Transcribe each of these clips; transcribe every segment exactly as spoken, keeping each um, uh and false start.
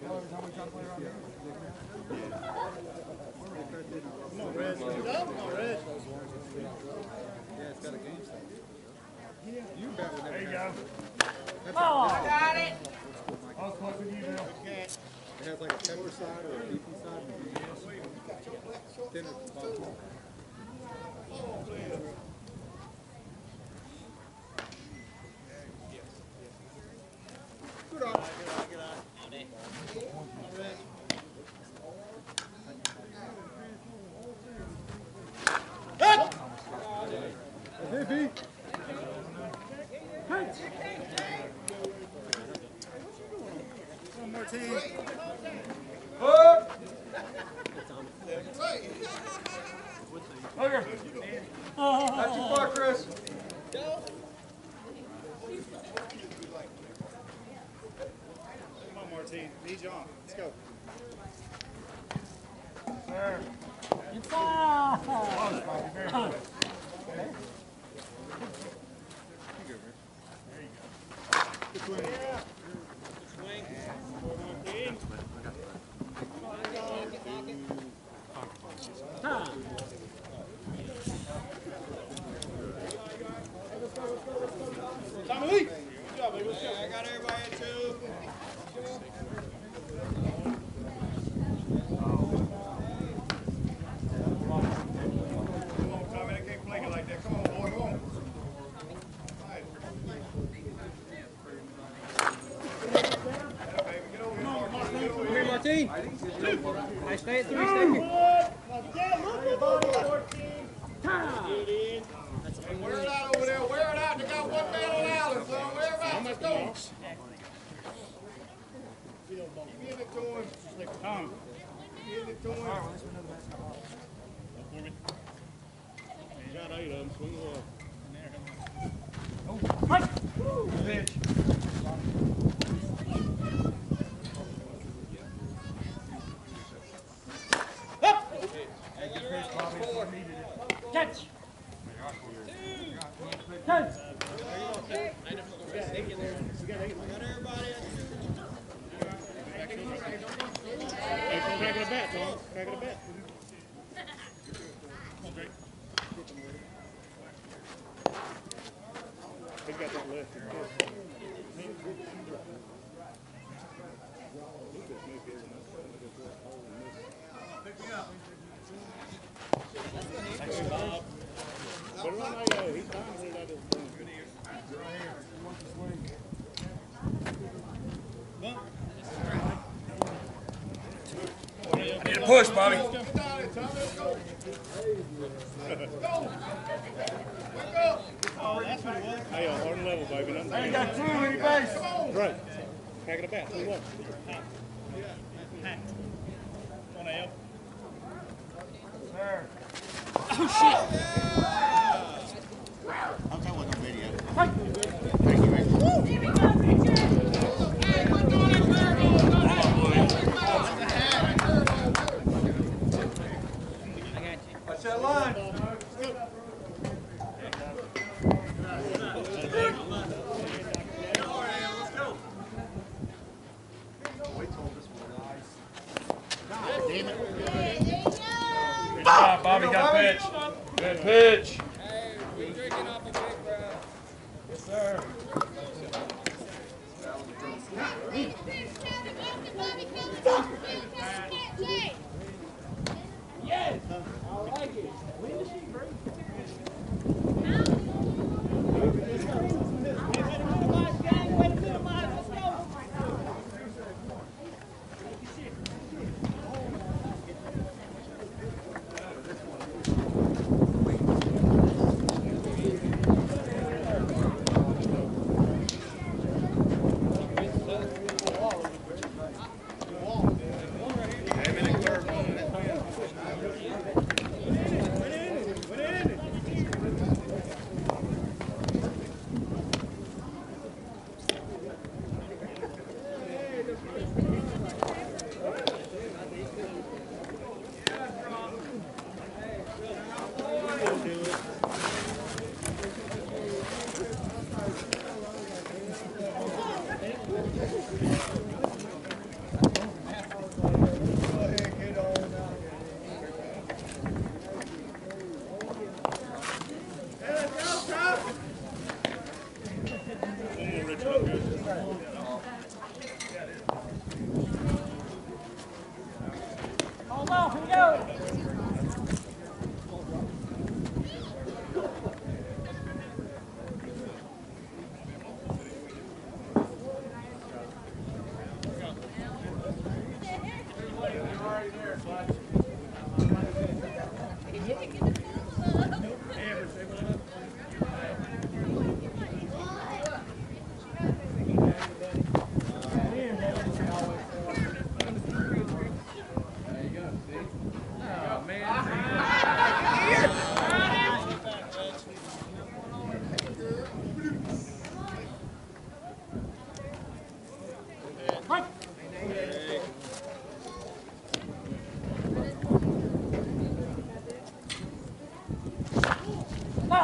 There you go. Oh, I got it. I was close with you, Bill. It has like a pepper side or a beefy side. Dinner. Good on. Good on. Hey, B. One more team. Oh! Okay. That's your part, Chris. Come on, Martine. Need you on. Let's go. Sir. It's off. Oh, very good. Okay. Good swing. Yeah. Good swing. Time. Tommy Lee. Good job, baby. Let's go. I got everybody at two. Come on, Tommy. I can't play it like that. Come on, boy. Come on. Martine. I stay at three, stay here. Hey, wear it out over there. Wear it out. They got one man on Allen, son. Wear it out. Let's go. Give it to him. Tom. Give it to him. You got eight of them. Swing the ball. Oh, Mike. Pitch. Catch! Catch! Crack it a bat, Tom. Crack it a bat. He's got that left. Pick me up. Thanks, Bob. Put it on there, yo. He's trying to put it out of his phone. Good ear. Right here. He wants to swing. I need a push, Bobby. Get down there, Tommy. Let's go. Let's go. Let's go. Oh, that's what it was. Hey, on hard level, baby. Hey, you got two on your base. Right. Crack it a bat. Three one. Hacked. One L. Sir. Oh, shit! I'll tell what on video. Thank you, man. Here we go, Richard! Hey, we're doing it, Virgo! Watch that line. Damn it. Good job, Bobby. Got pitch. Good pitch. Hey, we drinking off a big bro. Yes, sir. Yes! I like it. When does she break?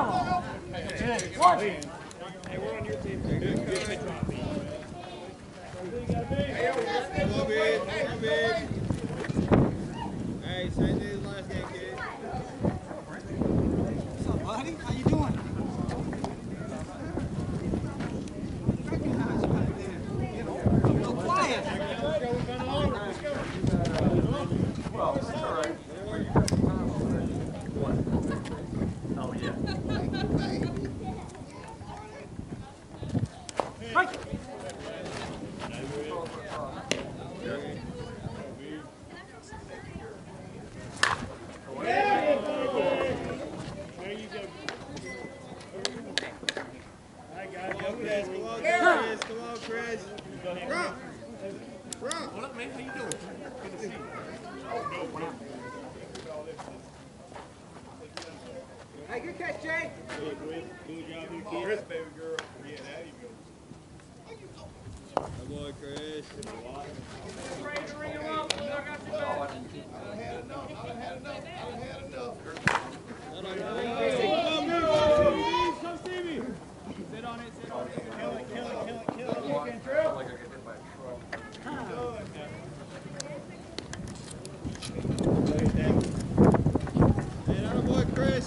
Watch. Hey, we're on your team. Good, good. Come on, big. Come on, big. Hey, same day as last game, kid. What's up, buddy? How you doing? Recognize you out there. You know, a little quiet. Well, it's all right. Oh, yeah. Right. There you go. All right, guys. Come on, Chris. Come on, Chris. Come on, Chris. Run. Run. What up, man? How you doing? Good to see you. Hey, good catch, Jay. Good, Chris. Good job, you kid. Chris, baby girl. Yeah, there you go. Come on, Chris. Ready to ring him up. I got your back. Come see me. Sit on it, sit on it. Kill it, kill it, kill it, kill it. You can drill. Hey, that boy, Chris.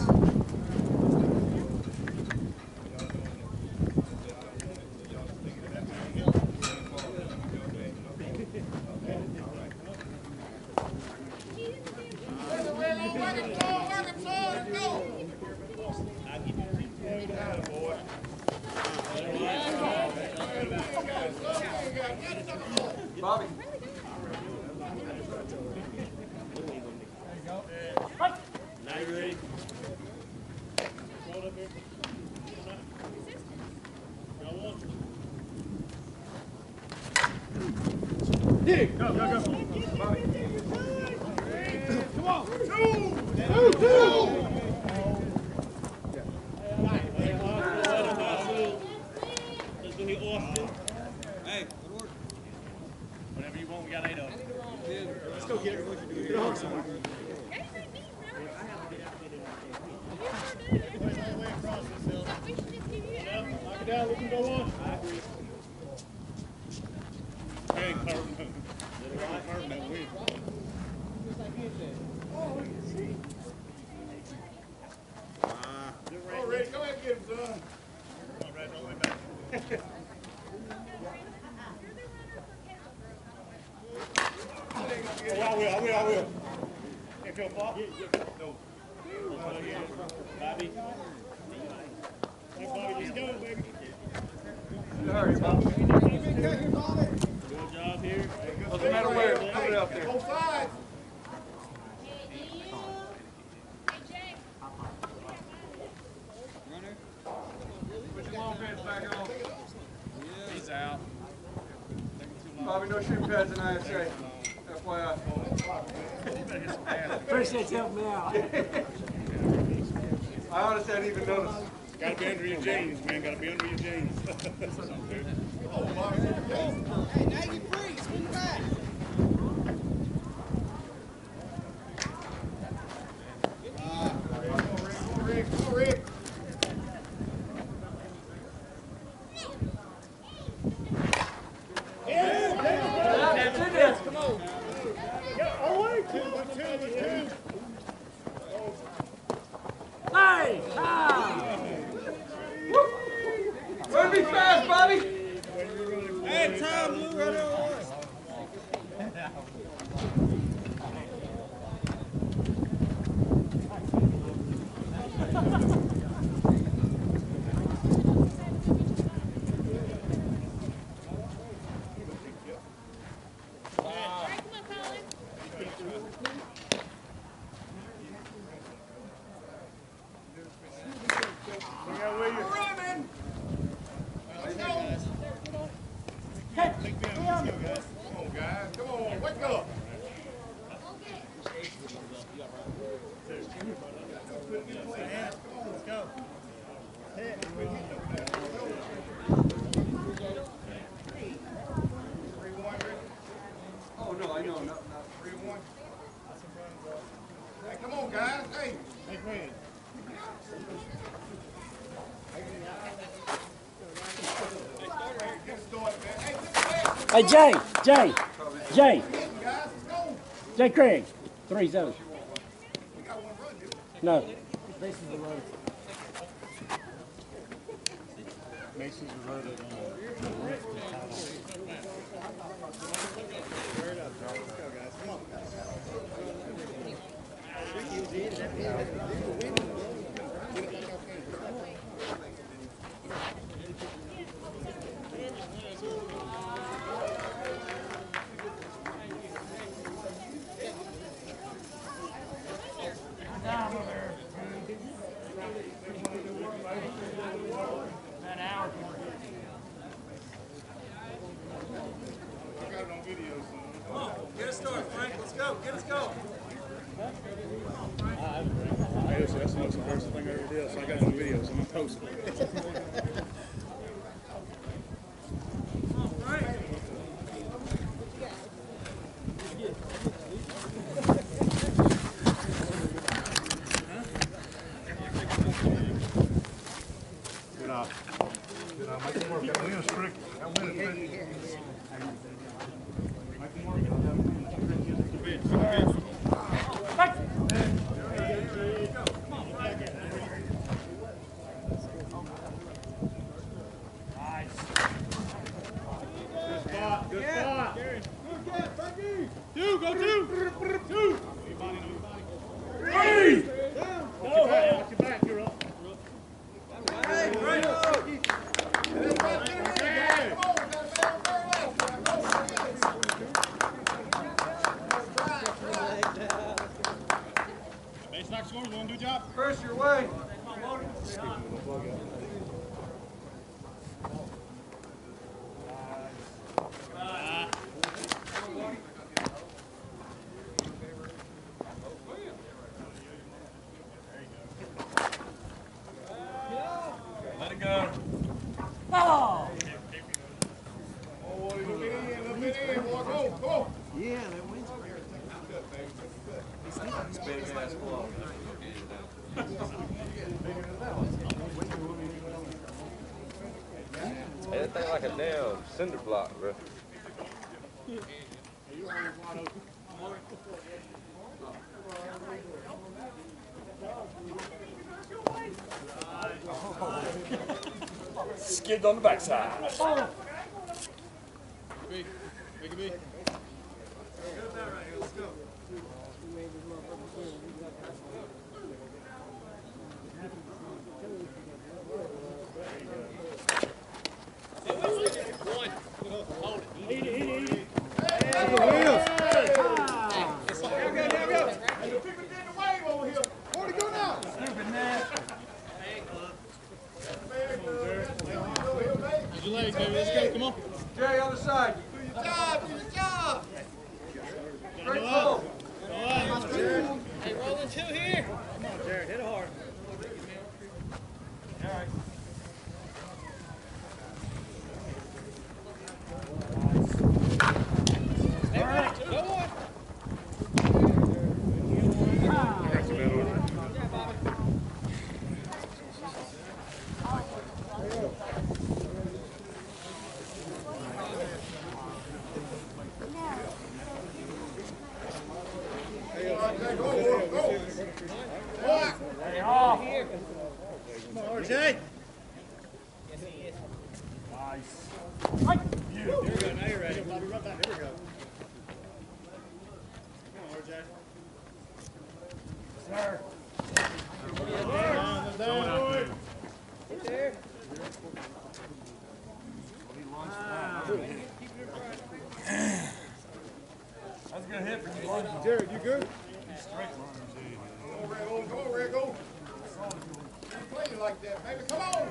Bobby. Now you ready? Hold up here. Y'all want to? Dig! Go, go, go. Bobby. Come on. Two! Two! Two! Let's go here, Austin. Hey, good work. Whatever you want, we got eight of them. Let's go get her. What you doing? Get home somewhere. Knock it down, we can go on. I agree. Hey, Carvin. Carvin that win. Ah. All ready, go ahead and get him, son. Come on, Red, all the way back. Oh, I will, I will, I will. Can't feel fall? No. Bobby. Hey, Bobby, let's go, baby. Hurry, Bobby. Good job here. Doesn't matter where. Put it up there. Both sides. Runner. Put your long pants back on. He's out. Bobby, no shooting pads in I S A. F Y I. Appreciate you helping me out. I honestly hadn't even noticed. Gotta be under your jeans, man. Gotta be under your jeans. Oh, Bobby. Hey, now you free. Swing back. Go, Rick. Go, Rick. Come on. Hey! Ah! Run me fast, Bobby. Hey, time, Blue. Run it on. Hey, Jay, Jay, Jay, Jay Craig, three zone. No. Mason's reverted on. Get us started, Frank. Let's go. Get us going. Hey, listen, that's the most embarrassing thing I ever did, so I got it on video, so I'm going to post it. Good eye. Good eye. Make it work. That win is tricky. That win is tricky. Make it work. That win is tricky. Good spot. Good catch, Frankie. Two, go two. Two. Three. Down. Watch your back. Watch your back. You're up. Hey, right up. Base knock score. You want to do a job? First your way. Let it go. Oh! Oh, a little bit in, a little bit in, boy. Go, go. Yeah, that wins. Hey, that thing like a damn cinder block, bro. Skid on the backside. Oh! Make it be. Your legs, baby. Let's go. Come on. Jay, other side. Do your job. Do your job. Great pull. Hey, rolling two here. Come on, Jared. Hit it hard. All right. All right, go on. Jay. Nice. Right. You. Here we go. Now you're ready. Bobby, run back. Here we go. Come on, R J. Sir. Down, down. Right there. That's a good hit for you, Jared, you good? Go, Red, go, go, Red, go. Keep playing like that, baby. Come on.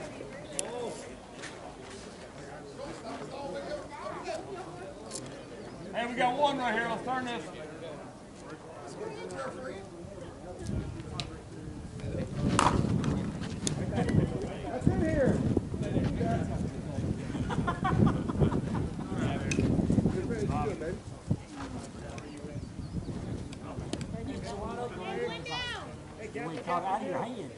Hey, we got one right here. Let's turn this. That's in here. You ain't caught out of your hand.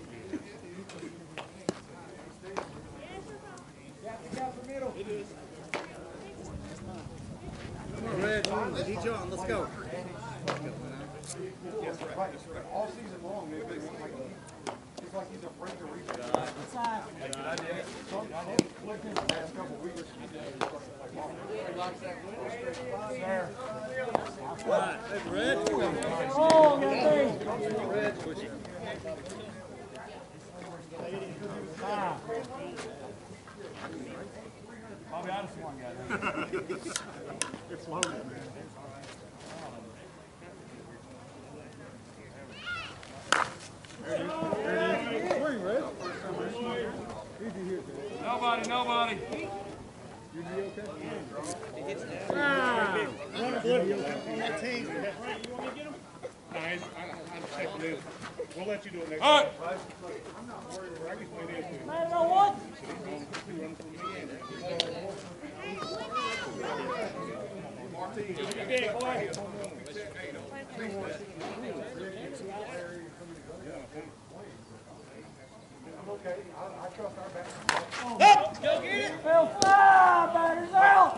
let's go. All season long, they've been like, it's like he's afraid to reach it. Last couple weeks. Red. Oh, good thing. Red, push it. Bobby, I just one guy. It's loaded, man. Nobody, nobody. Run a blue on that team. Nah, I, I, I'm taking this. We'll let you do it next All time. right. Rocky's playing this too. Man, no what? Okay, I, I trust our back. Go get it. Phil, five batters out.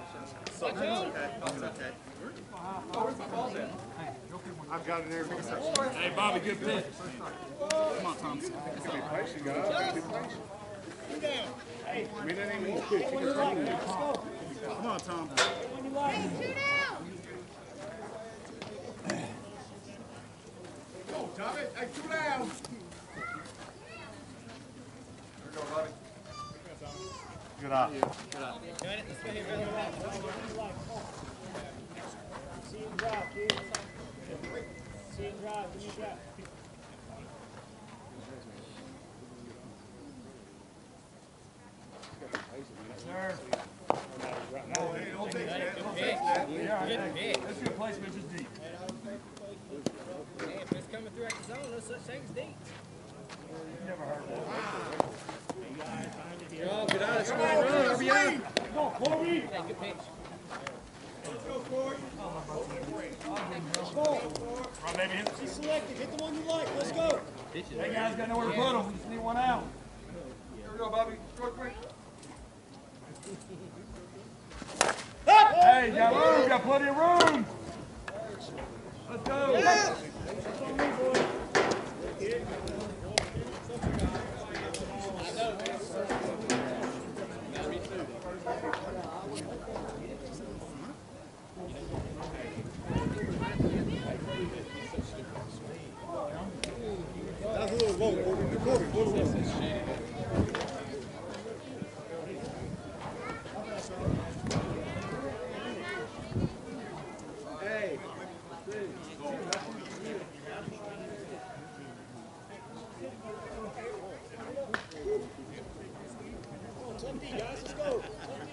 I've got it there. Hey, Bobby, good pitch. Come on, Tom. Be patient, guys. Be patient. Hey, I mean, that ain't mean quick. You can run it. Come on, Tom. Go, Tommy. Hey, two down. Here we go, buddy. Good eye. See him drive, kid. See him drive. When you drive. Sir. No, hey, don't take that. Don't take that. Yeah, let's get a placement just deep. Hey, if it's coming through at the zone, no such thing as deep. Never heard of that. Oh, good eye. Come on, run. R B I. Come on, Corey. Hey, good pitch. Right, baby. Hit. He's selected. Hit the one you like. Let's go. Hey, guys, got nowhere to put them. We just need one out. Here we go, Bobby. Go quick. Hey, got room. Got plenty of room. Let's go. That's a little low. Corby, Corby, a little low. Hey. Guys, let's go.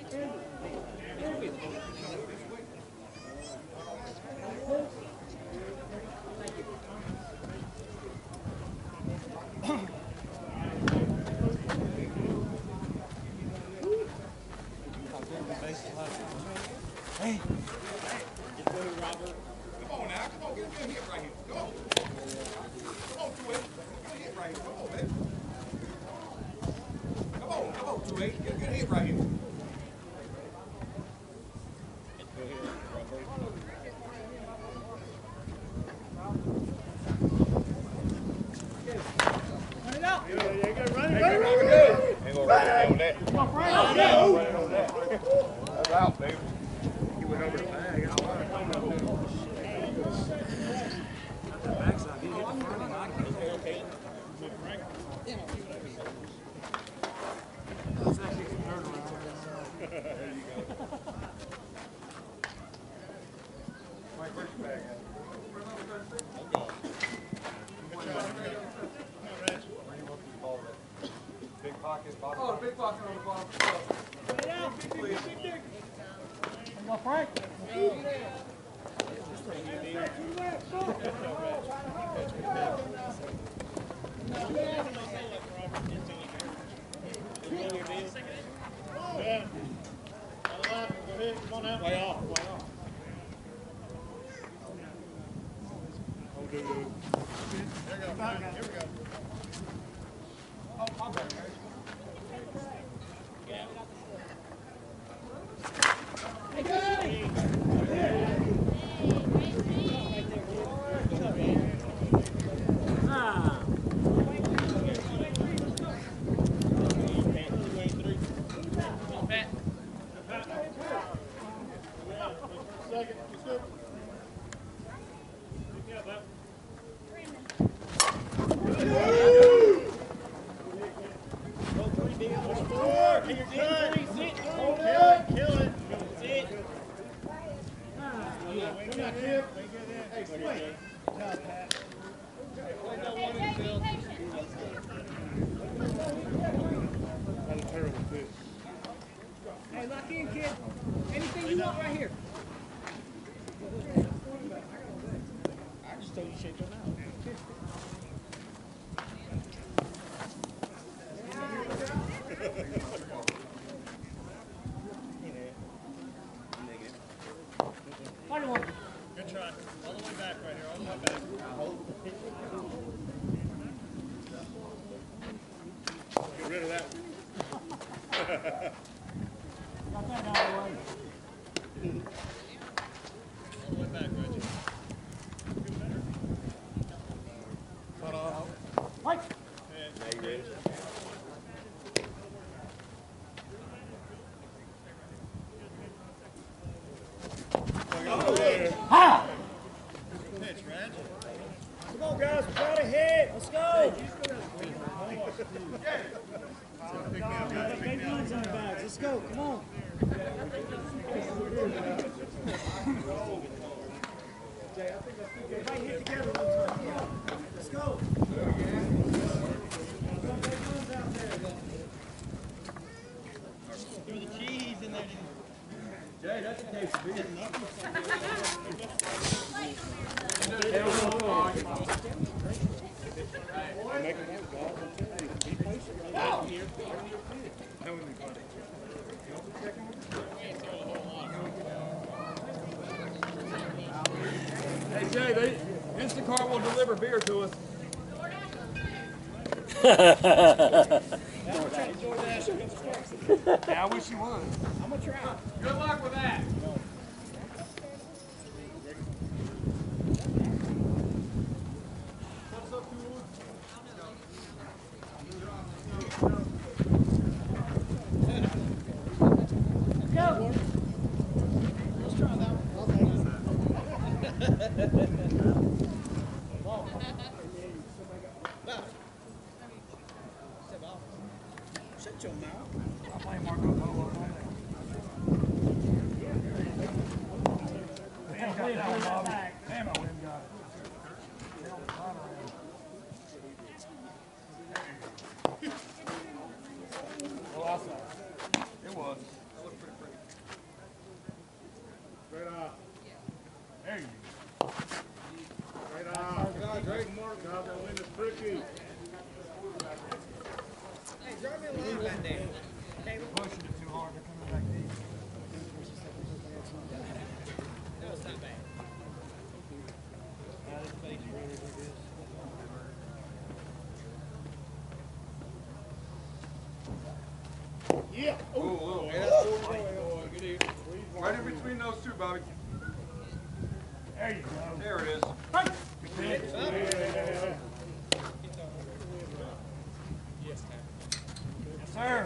Hey. Come on now. Come on. Get a good hit right here. Go. Come on, two eight. Get a hit right here. Come on, man. Come on. Come on, two eight. Get a good hit right here. Ain't gonna run it on that. That's out, baby. He went over the bag. Big pocket, bottom. Oh, the big pocket on the bottom. Go, Frank. Come on now. Way off. Way off. Oh, dude, dude. Here we go. Here we go. Oh, my bad, guys. Hey, Sit, sit, kill it, kill it. Sit. That's a terrible pitch. Hey, lock in, kid. Anything you want right here. I just told you to shake them out. Good try. All the way back right here. All the way back. Get rid of that. Got that out of the way. All the way back, Reggie. Cut off. Mike. Now you ready? Ha! Pitch, Reg. Come on, guys. We got a hit. Let's go. Big guns on the bags. Let's go. Come on. Everybody hit together one time. Come on. Let's go. Throw the cheese in there. Jay, that's the case. Big enough. Hey Jay, they, Instacart will deliver beer to us. Yeah, I wish you would. I'm gonna try. Good luck with that. Shut your mouth. I'm playing Marco Polo. Damn, got that one, Bobby. Damn, I wouldn't got it. Well, I saw it. It was. Straight off. There you go. Straight off. God, Drake Mark, God, that wind is tricky. Pushing it too hard. They're coming back deep. Yeah. Ooh, ooh. Right in between those two, Bobby. There you go. There it is. Yes, sir.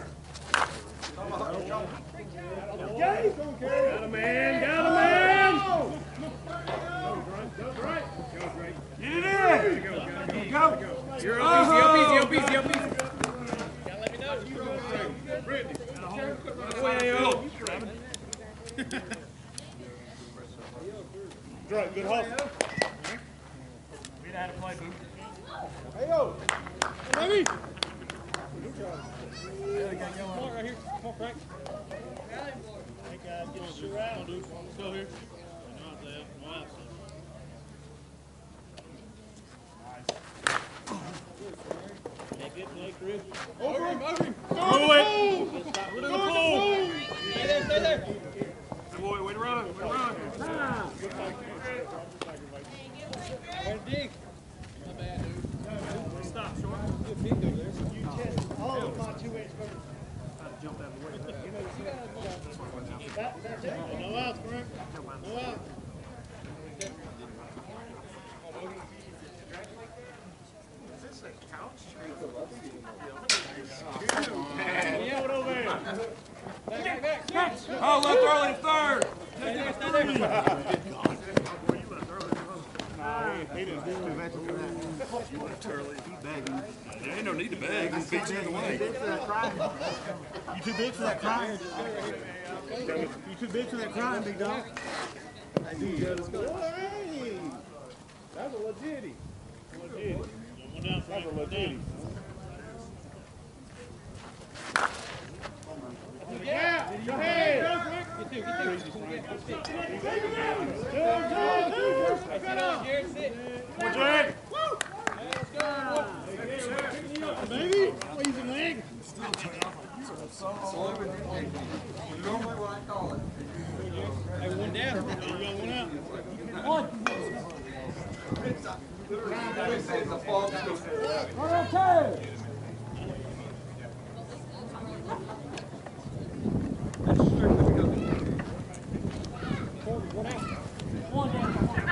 Got a man, got a man! Goes right. Goes right. Get it in. Go, gotta go. Go. You're up up easy, up easy, up easy, up easy. Gotta let me know. Brittany. Well, Right, good hustle. we had to play, boo. Hey, yo. Baby. Come on, right here. Come on, Frank. Hey, guys, get your shoe out. Let's go here. Not there. Wow. Hey, good play, crew. Over him, over him. Go it. We're in the pool. Stay there, stay there. Good boy, way to run, way to run. Way to dig. Not bad, dude. Stop, short. Good big over there. You just, all of my two inch first. Jump out of the way. That, that's it. No outs, Frank. No outs. Yeah, what over there? Back, back, back. Oh, left early to third. Stay there, stay there. He didn't do it. There ain't no need to beg. Just beat you in the way. You too big for that crying. You too big for that crying, big dog. Hey, that's a legitty. Legitty. That's a legitty. Yeah, go ahead. Get two, get two. Come on, Jared. Let's go. Baby, easy leg. Normally what I call it. Hey, one down. You got one out. One. They say it's a false scoop. One on two. One out. One down.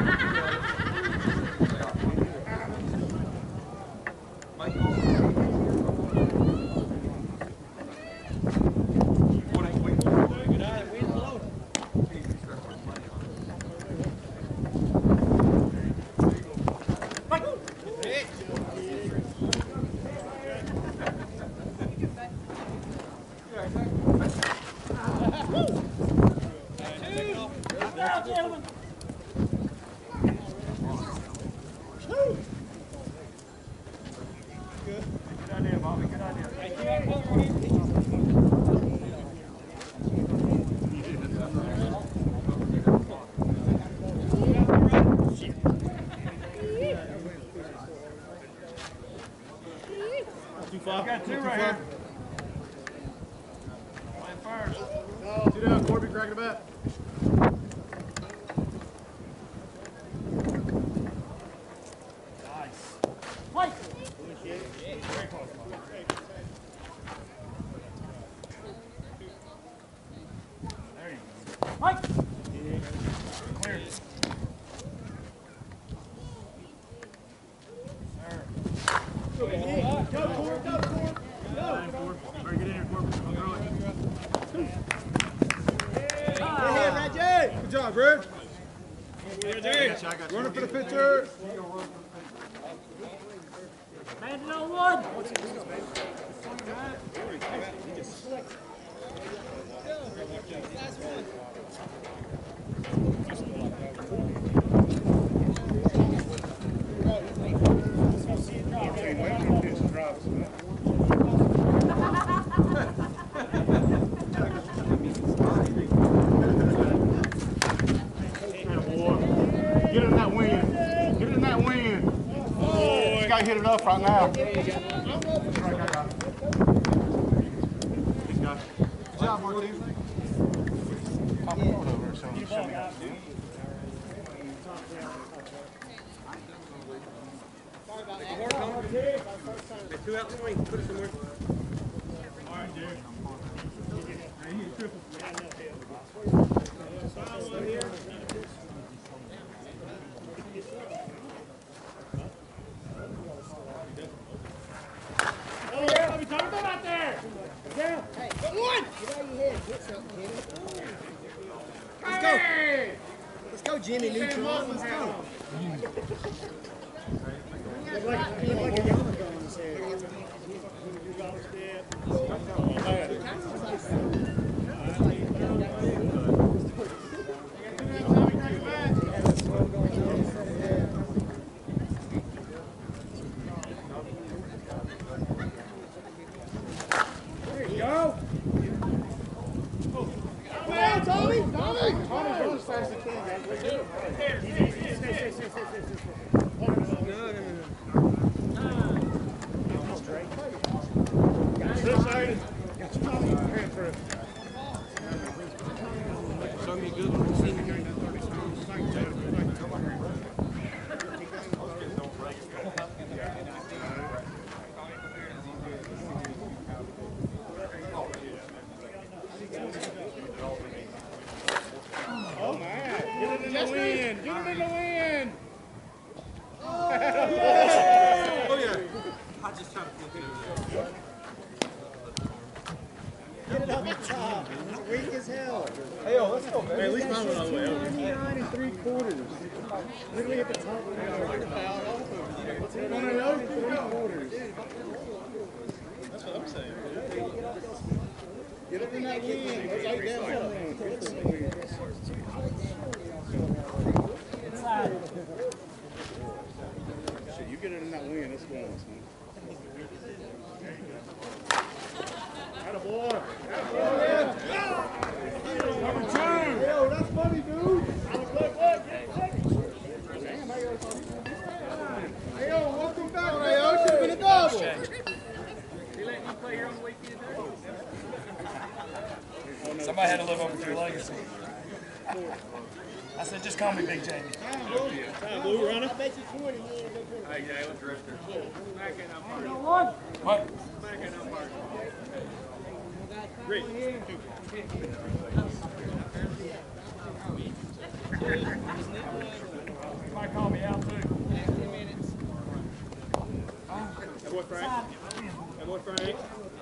I got two right here. Playing first. Two down, Corby, cracking the bat. Nice. Fight! Very close. There you go. Fight! Clear. Go, Corby, go, Corby, go! Very good in here, Corby. I'll throw it. Good job, Bridge. Running for the pitcher. Man, no one. Get it in that wind. Get it in that wind. Oh, just gotta hit it up right now. Good job, Martin. Pop it over so you show me how to do it. Two out swing. Put it somewhere. All right, Derek. Hey, you triple. Oh, yeah. Let me talk about out there. Yeah. Hey, go one. Get out of your head. Get something, Kenny. Let's go. Let's go, Jimmy Neutron. Let's go. Look like, you look like a yarmulke on his head. There you go. Well, Tommy, Tommy. Tommy's going as fast as he can, guys. Stay, stay, stay, stay, stay, stay. No, no, no, no. This side. Transfer it. Show me a good one. See me. Oh, man. Get it in the wind. Get it in the wind. Oh, yeah. I just tried to flip it over there. Get it up the top. weak as hell. Hey, yo, let's go, man. Hey, at least mine went all the way over. twenty-nine and three quarters. Literally at the top of the twenty-nine and three quarters. That's what I'm saying. Get up in that wind. Let's like that Shit, you get it in that wind, it's going, son. Attaboy. Number two. Yo, that's funny, dude. Look, look, look. Hey, yo, welcome back. Hey, yo, should have been a double. He letting you play here on the weekend? Somebody had to live up to your legacy. I said, just call me Big Jamie. Time, Blue, runner. I bet you twenty. Hey, Jalen Drifter. Back in up party. What? Back in up party. Great. Might call me out too. That boy Frank. That boy Frank.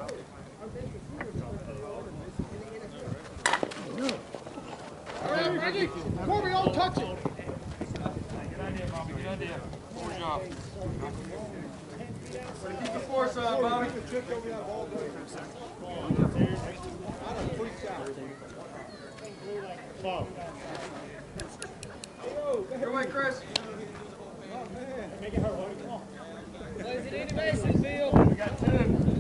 All right, Frankie. Corby, don't touch it. Good idea, Bobby. Good idea. Good job. Keep the force up, Bobby. Your way, Chris. Make it hurt, Lloyd. Come on. Plays it any bases, Bill. We got two.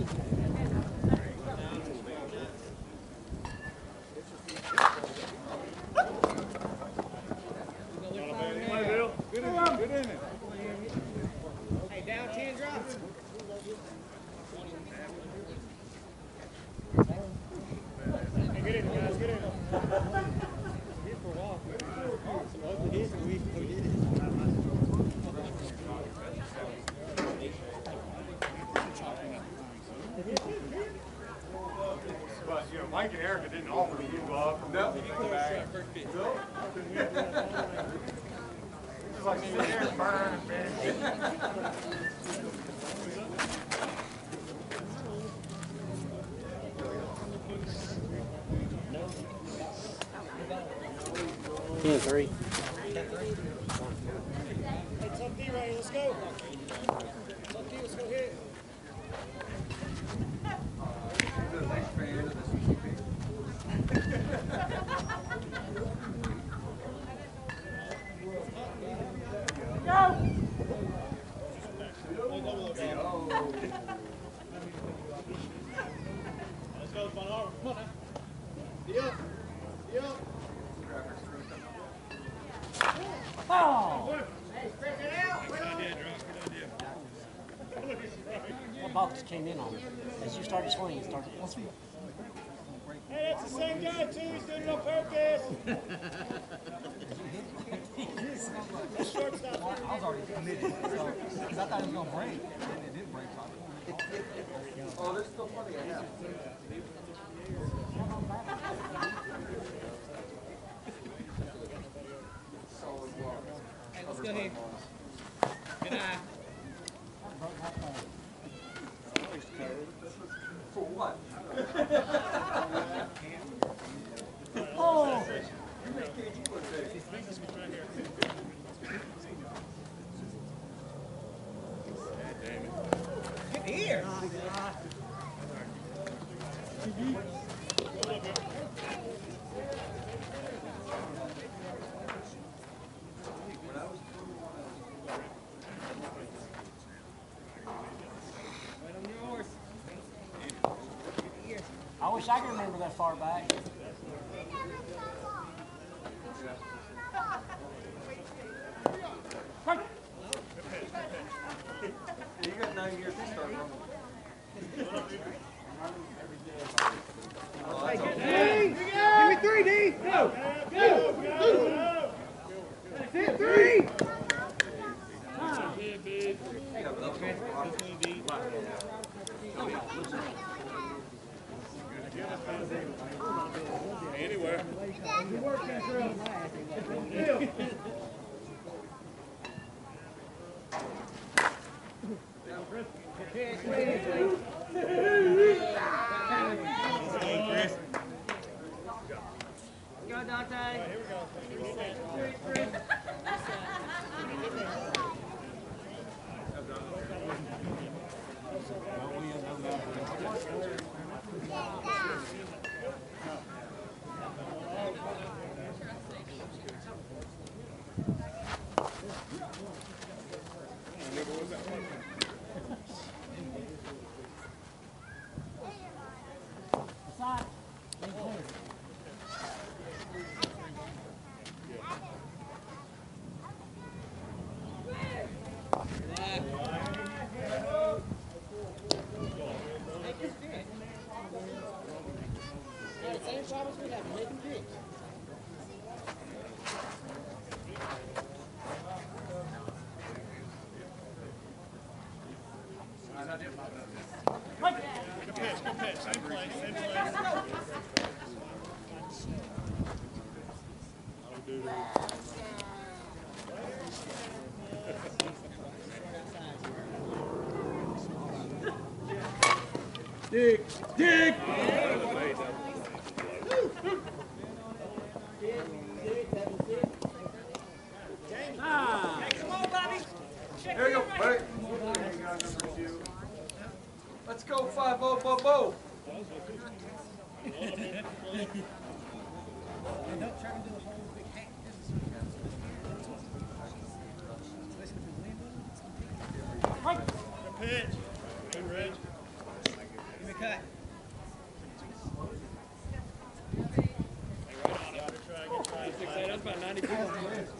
Good in it. Good in it. Hey, down ten drops. Hey, get in, guys. Get in. Hit for a while. Some ugly hits, but we we did it. But, you know, Mike and Erica didn't offer to you, Bob. No. No? Just like sitting there and burning, man. ten three. Hey, Tough D right here. Let's go. Tough D, let's go hit. Let's go, Von Arbor. Come on now. D up. D up. That ball just came in on me. As you started swinging, it started. Hey, that's the same guy, too. He's doing it on purpose. Shortstop. I was already committed, so because I thought it was gonna break, and it didn't break. Oh, this is still funny. I have. Hey, let's go here. Good eye. For what? Oh! Get here! I wish I could remember that far back. You got nine years to start from. Oh, that's okay. D! Give me three, D! Go! Go! Go! That's it, three! Yeah, but that's Anywhere. Good work, Cantrell. Dante. Here we go. Good pitch, good pitch. Same place, same place. Dig, dig. Ah. Come on, Bobby. Check Here we go, in buddy. right. Let's go, five oh, bo, bo. Good pitch. Good, Reg. Give me a cut. Try, good try. That's about ninety pounds.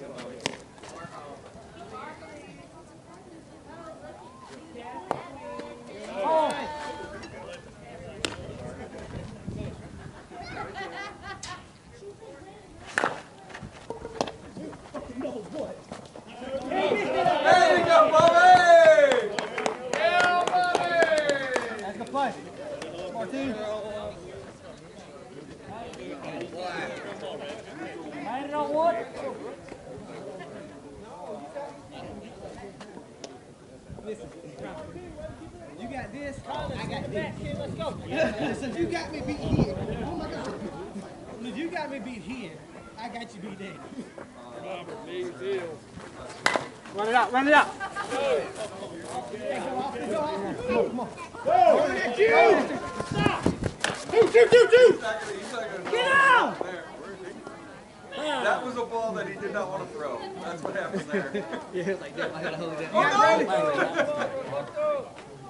There you go, Bobby! Yeah, Bobby! That's the play. Martin. Landed on one. Listen, you got this, I got this. Let's go. Listen, you got me beat here. Oh my God. If you got me beat here, I got you beat there. Run it out, run it out. Go! Come on. Go! Stop! Two, two, two, two! Get out! That was a ball that he did not want to throw. That's what happened there. Yeah, like that. I gotta hold it Oh, down.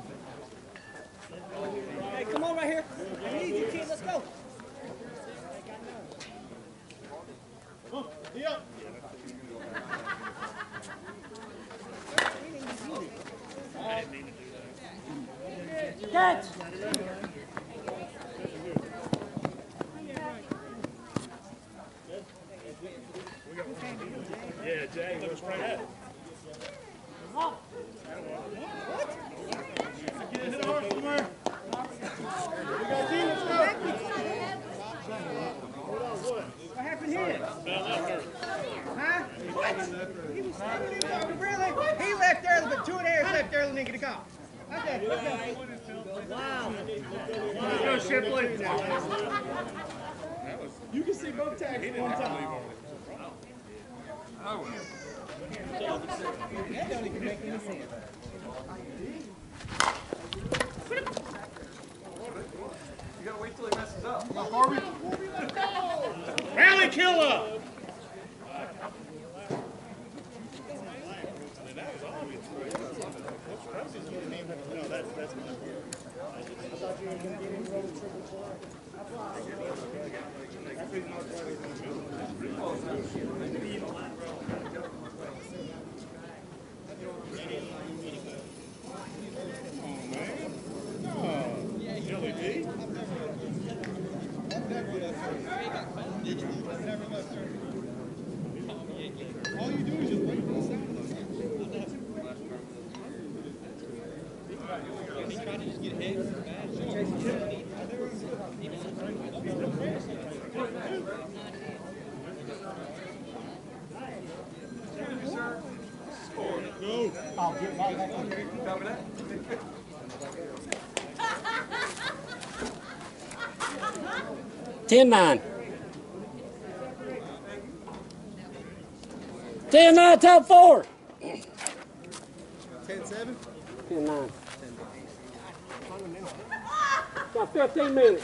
Hey, come on right here. I need you, kid. Let's go. Yep. Catch. Yeah, Jay, go straight ahead. Get it hard somewhere. We got team, let's go. What happened here? Huh? What? He was standing there. Really? He left early, but two of theirs left early and didn't get a call. Okay, okay. Wow. Let's go, Shipley. You can see both tags at one time. That don't even make any sense. You gotta wait till he messes up. Rally killer! No, that's, that's my Billy D. All you do is just wait for the sound of those things. Go. I'll get right back in. Copy that? ten nine. ten nine, top four. ten seven? ten nine. Got fifteen minutes.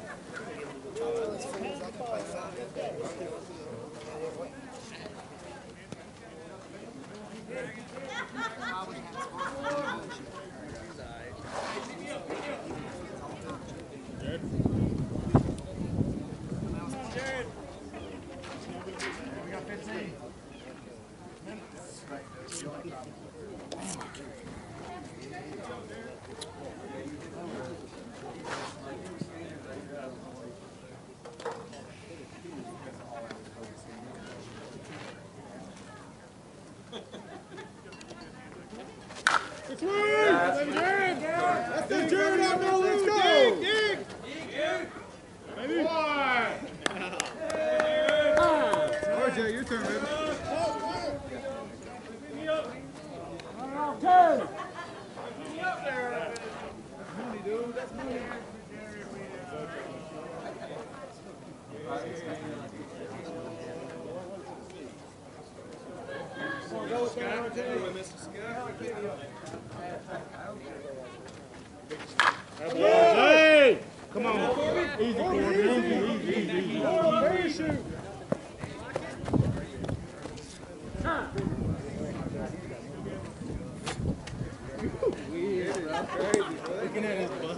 That's the Jared out there. Let's go. Dig, dig. Baby. R J, your turn, baby. Ten. Money, dude. That's money. Go, Scott. Mister Scott. Hey! Come on. Easy, Corbin. Easy, easy, easy, easy. Parachute. Looking at his butt.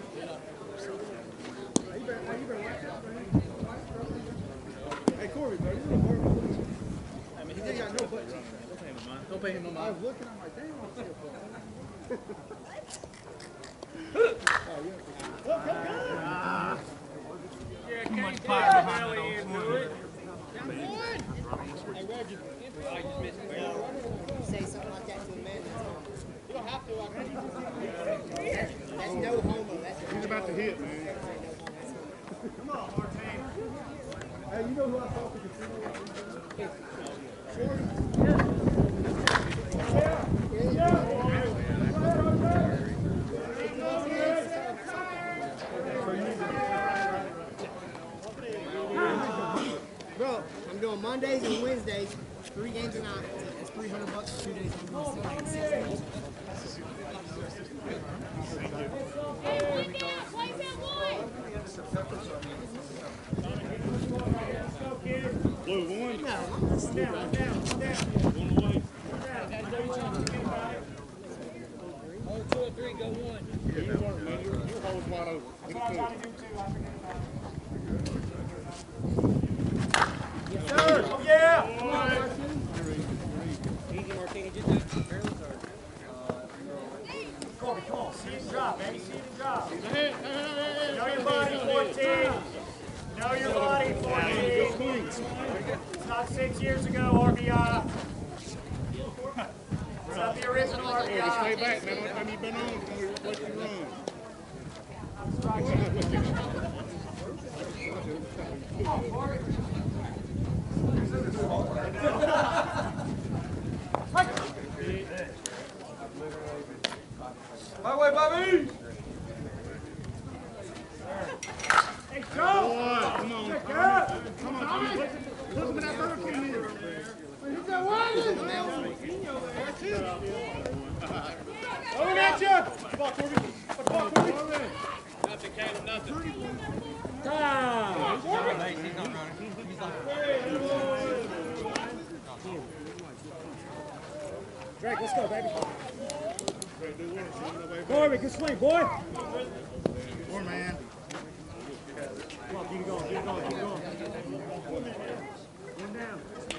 Hey, Corby, bro, you know Corby? I mean, he ain't got no butt cheeks. Don't pay him no mind. Don't pay him no mind. I was looking, I'm like, damn, I see a butt. Too much fire behind it. Say something like that to a man. You don't have to. That's no homo. That's He's about to hit, man. Come on, Martin. Hey, you know who I talked to? Bro, I'm doing Mondays and Wednesdays, three games a night. It's three hundred bucks for two days. I'm doing six games. Hey, one down, place at one. Blue, one. No, I'm not Down, stupid. down, down. One away. Oh, two or three, go one. Yeah, you weren't, man. Your your hole was wide open. Hit it good. Oh, yeah. Easy, Martini, get that. Corby, come on. See it drop, baby. See it drop. Know your body, fourteen. Know your body, fourteen. It's not six years ago, R B I. It's not the original R B Hey, just stay I. back, man. Only time you've been on, it's when we let you run. My way, Bobby. Hey, Joe. Boy, come on, Pick Tommy. up. Come on, Tommy. Look look at that Burger King here. You got one. Over at you. Ball, Corby. Ball, Corby. Nothing, Caleb, nothing. Time. Drake, let's go, baby. Great, do winner, see nobody. Corby, good swing, boy. Four, man. Come on, keep it going, keep it going, keep it going. One down.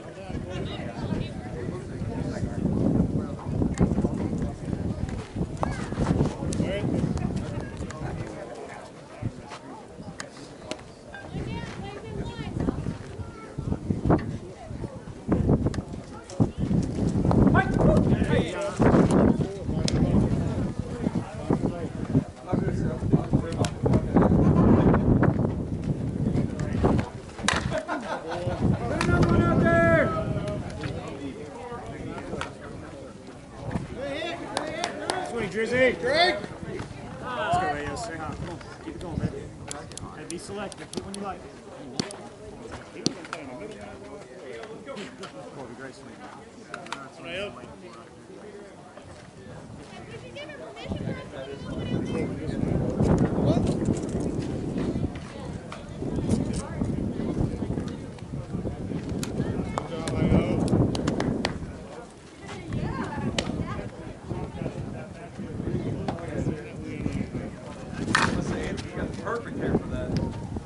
Drizzy. Greg. Let's go, Reyes. Say hi. Come on. Keep it going, baby. And be selective. Keep when you like. Perfect hair for that.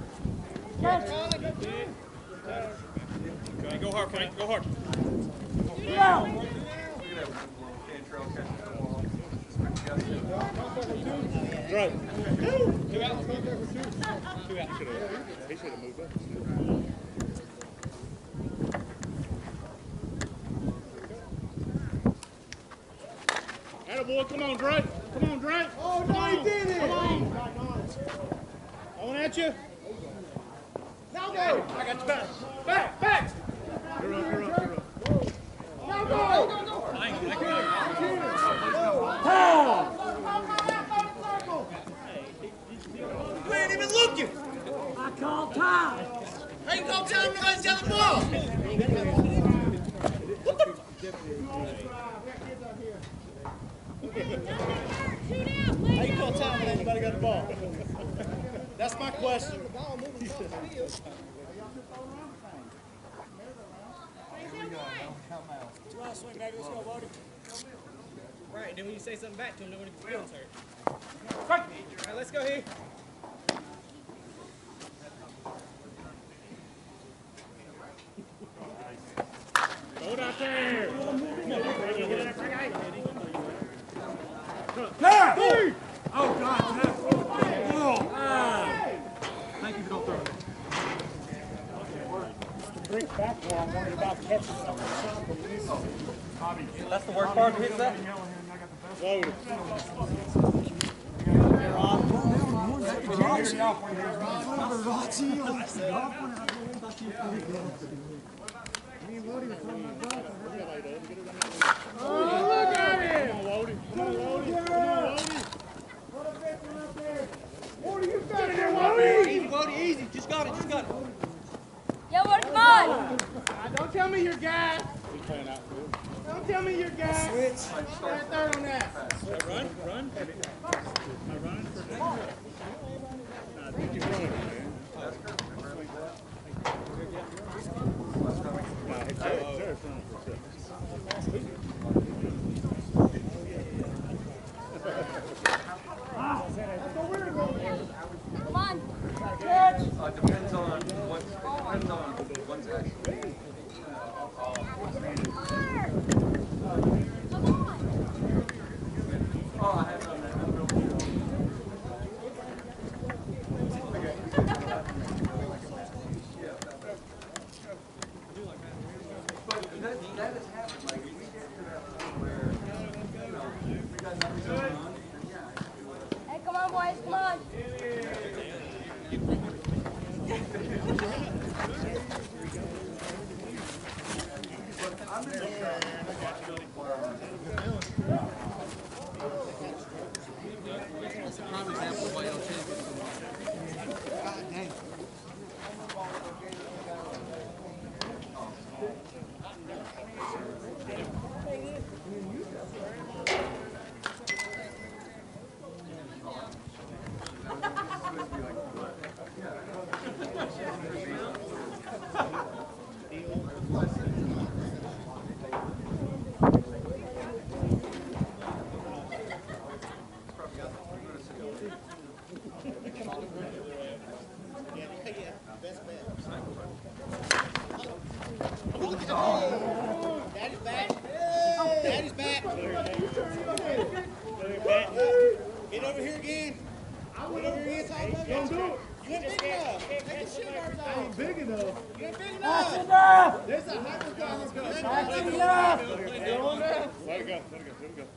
Okay, go hard, Frank. Go hard. Right. Two out. Two out. He should have moved up. Attaboy, come on, Drake. Come on, Drake. Oh, no, he did it. Come on. On at you. Now go. I got your back. Back, back. You're up, you're up, you're up. Now go. Time. You ain't even looking. I call time. How you gonna tell him nobody's got the ball? What the? How you gonna tell him anybody got the ball? That's my question. Right, then when you say something back to him, then when his feelings hurt. All right, let's go here. Go out there. Oh, God. Oh. Thank you for don't throw it. Drink back while I'm worried about catching something. That's the worst part of his set. Loaded. Oh, look at him. Come on, Lodi. Come on, Lodi. Come on, Lodi. What are you got in there, Lodi? Easy, Wody, easy. Just got it, just got it. Yo, Wody, come on. Don't tell me you're guy. Don't tell me you're guy. Switch. Right third on that. Run, run. Am I running for no, I think you're running, man. No, it's Jared's running for six. Come on. Uh, depends on what, depends on what's actually. Oh, I have done that. But that, that has happened. Like, we get to that point where, you know, we got nothing going on. And yeah, Hey, come on, boys, come on. Daddy's back. Daddy's back. Get over here again. Get over here again, Tom. Don't do it. You ain't big enough. Take the shit guards off. I ain't big enough. You ain't big enough. That's enough. There's a hypercollar going. That's enough. Let it go, let it go, let it go.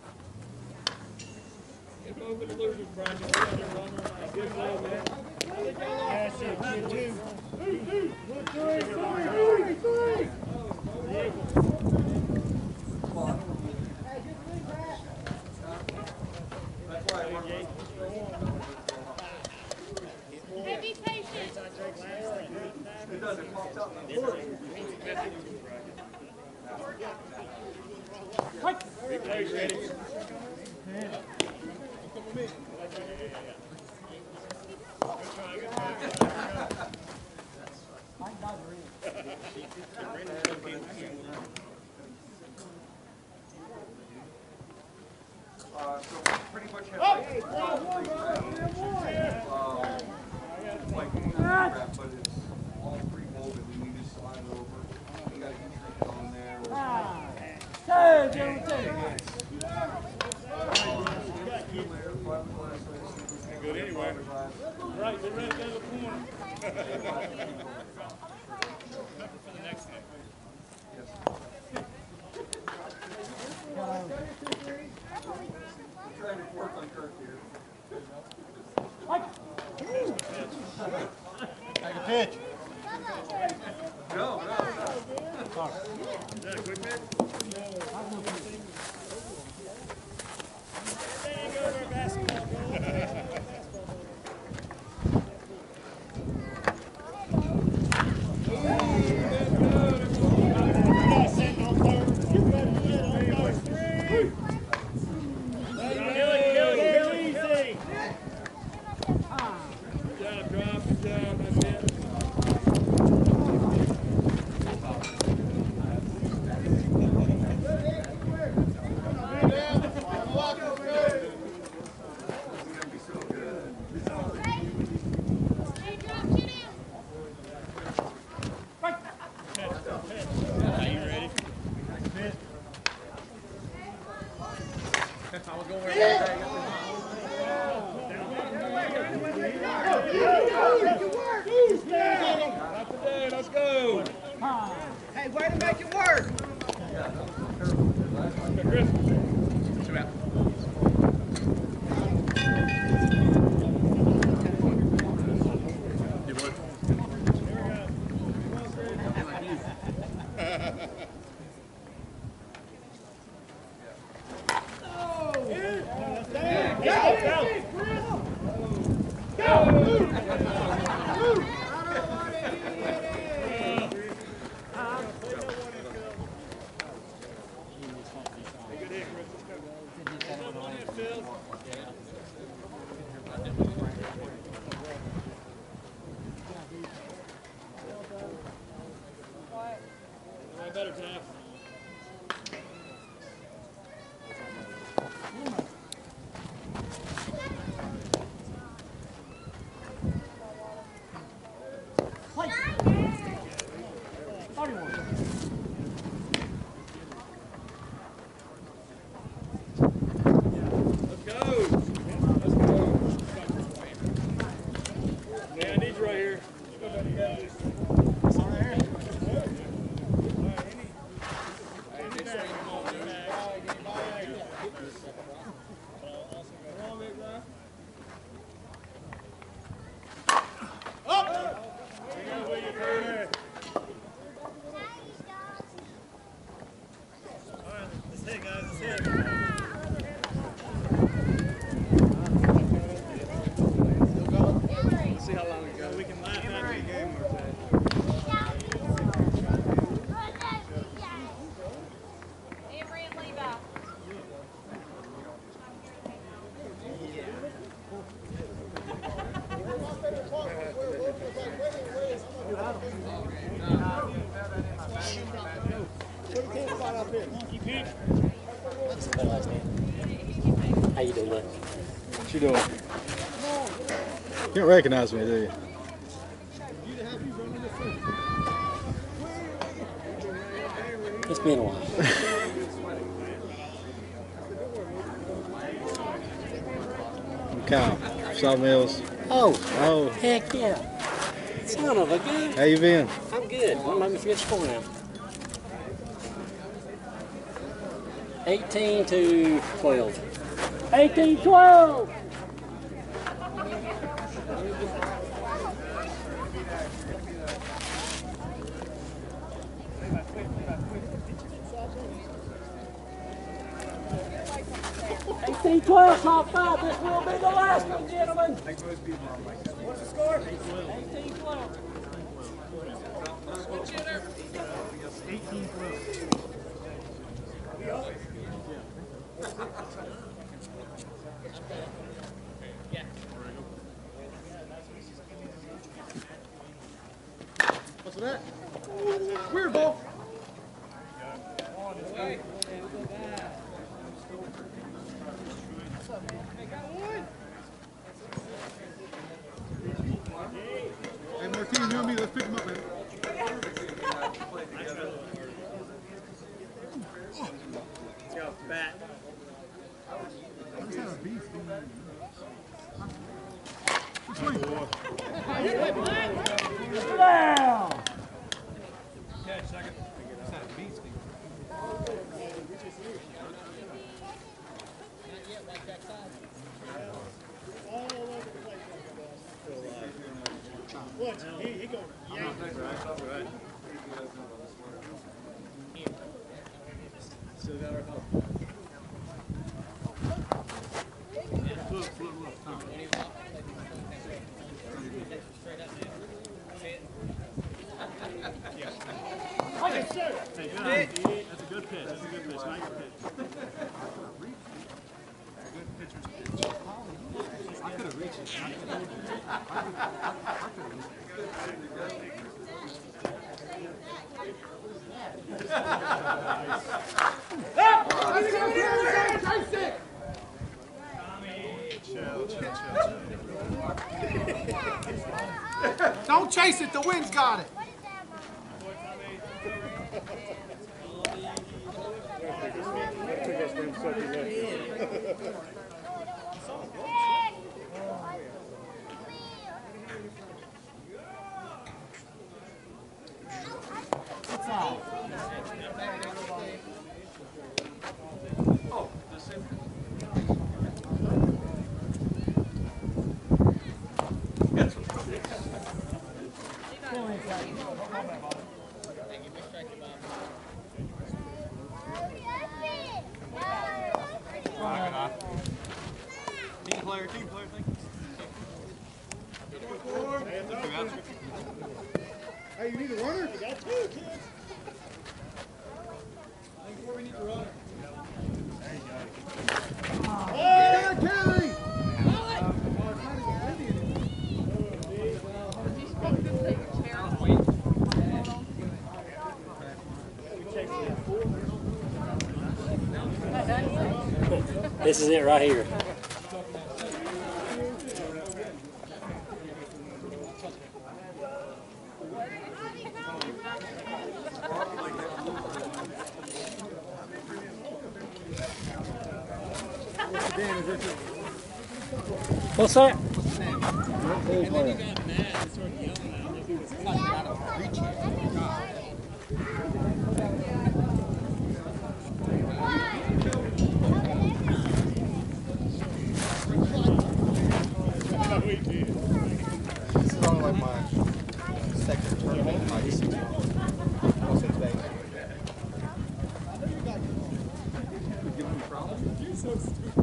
Over the losers, Brian. Just let it run. Good play, man. That's it. Two, two. Three, three, three, three. Hey, be patient. it does. It pops up. Big place, ready. Uh, so we pretty much have like, uh, like wrap, but it's all pre-molded and you just slide it over. You got a heat shrink on there. Third, Joe, third. Good anyway. Right, get ready to go to the corner. For the next game. Trying to work on Kirk here. Take a pitch. No, no, no. Is that a quick pitch? Let's go. Hey, way to make it work. Two out. Better time. Let's go. Let's go. Man, I need you right here. See how long we go. We can laugh after the game or Abraham Levi. How you doing, bud? What you doing? You don't recognize me, do you? It's been a while. I'm Kyle. Sawmills. Oh, Oh, heck yeah. Son of a gun. how you been? I'm good. Don't let me forget the score now. eighteen to twelve. eighteen twelve! eighteen twelve, top five. This will be the last one, gentlemen. What's the score? eighteen twelve. eighteen twelve. What's that? Weird ball. Hey, Martine, you and me, let's pick him up, man. Let's go, bat. I just had a beast. Swing. Down. Catch, second. Just had a beast. What? He, he going to yank it. Right. Still got our help. Look, look, look. Tom. Yes, sir. Hey, good on. That's a good pitch. That's a good pitch. Not your pitch. Good pitcher's pitch. I could have reached it. I could have reached it. I could have reached it. Don't chase it. The wind's got it. Team player, team player, thank you. Hey, you need a runner? You got two, kids. We need to run. Hey, Kelly! This is it right here. What's that? And then you got mad and started yelling at me. We did. This is only like my second tournament in my E C T. Well, since Vegas. You're so stupid.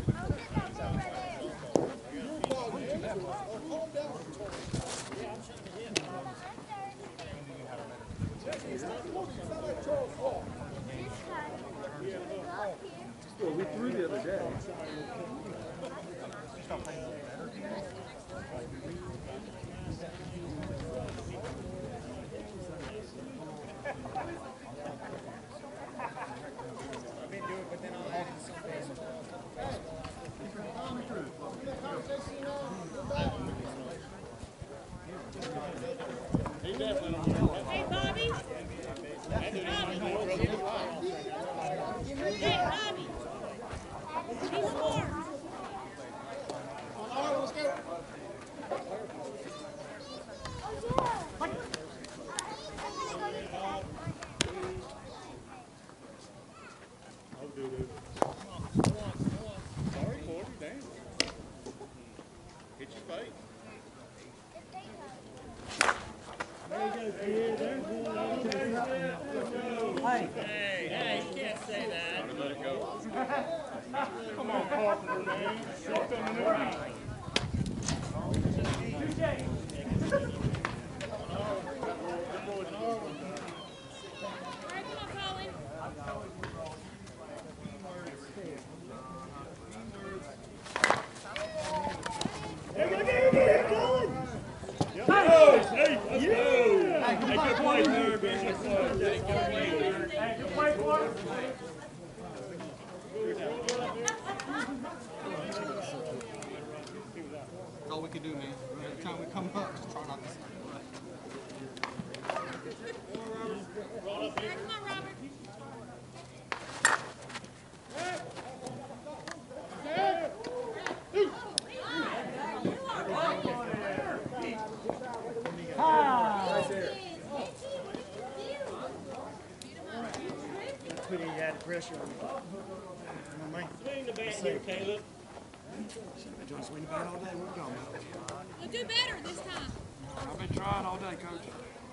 Well, we threw the other day. Hey, Bobby. Bobby. Hey, Bobby. He scored. Sorry, Porter, damn. Hit your face. Hey. Hey, hey, you can't say that. Let it go. Come on, Carpenter, man. Shift on the new line. All right, come on, Colin. Hey, hey, hey, Colin. Hey, let's go. Hey, good play. play, Thurb. Use your play. Hey, good play, boy. That's all we can do, man. Every time we come up, just try not to. Come on, Robert. Put any added pressure on you. You know, man. Swing the bat here, Caleb. I've been trying to swing the bat all day. What's going on? You'll do better this time. I've been trying all day, Coach.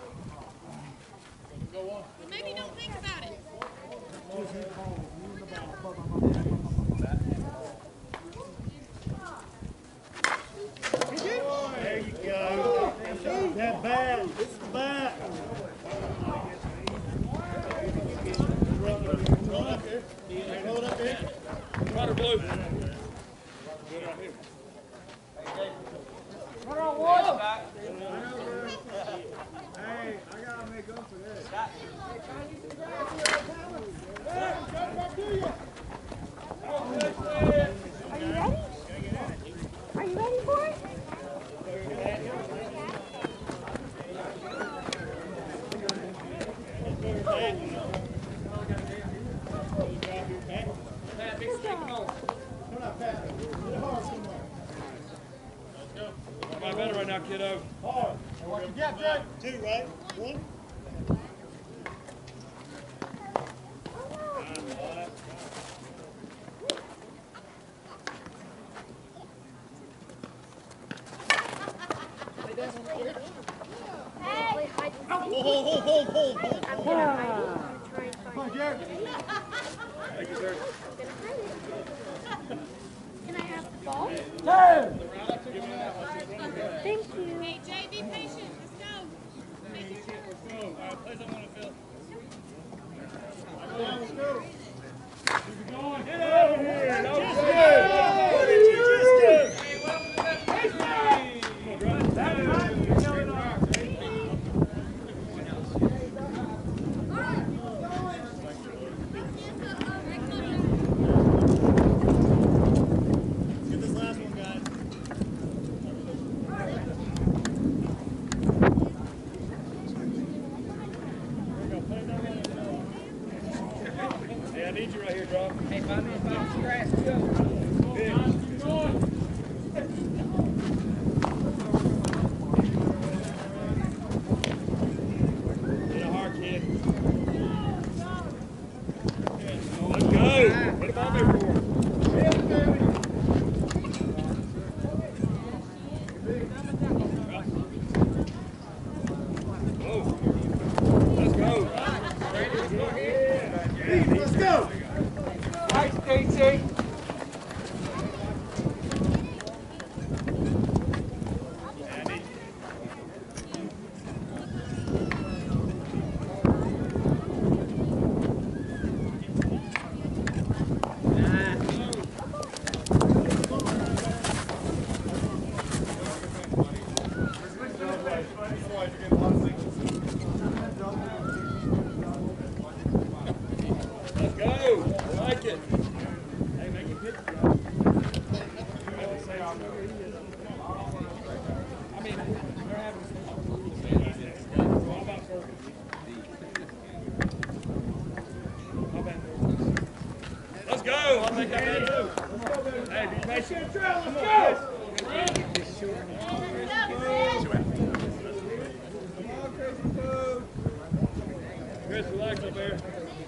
Well, maybe don't think about it. There you go. That bat. It's the bat. Hold up there. Hold up there. Rider blue. Run on one. Hey, I gotta make up for this. Are you ready? Are you ready for it? My better right now, kiddo. What you got, Jay? Two, right? One? Hey! Hold, hold, hold, hold, hold. I'm gonna hide it. I'm gonna try and Come find on, it. Jared. Thank you, sir. I'm gonna hide it. Can I have the ball? Thank you. Hey, Jay, be patient. Let's go. Make it. Let's go. All right, play something on the field. Let's go. Keep going. Get over here. No good. What did you just do? Hey, welcome to that place. Come on, Grant. That's right. You're going on. Get this last one, guys. Hey, I need you right here, Drop. Hey, find me a box of grass. Let's go. Keep going. Get a hard kid. Let's go. Put the ball there for him. Oh. Let's go. Let's go. Nice, Casey. Let's go. I like it. Hey, make it good. I mean, they're having Let's go. I'll take that man too. Hey, be patient. Let's go. Chris, relax up there.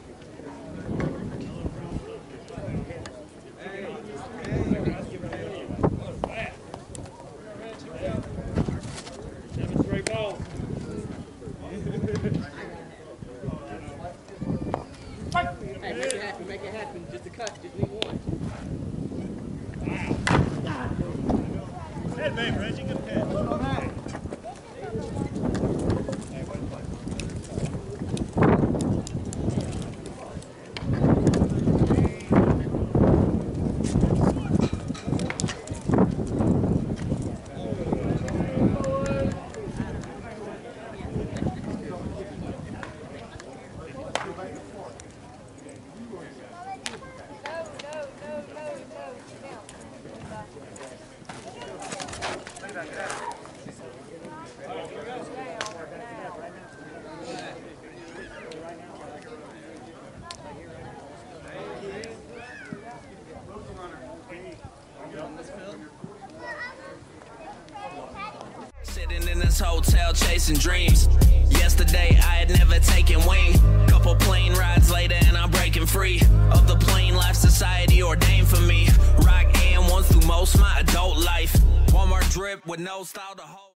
Seven straight balls. Hey, make it happen. Make it happen. Just a cut. Just need one. Head, babe, Reggie. Good catch. this hotel chasing dreams. Yesterday I had never taken wing. Couple plane rides later and I'm breaking free of the plain life society ordained for me. Rock and ones through most my adult life. Walmart drip with no style to hold.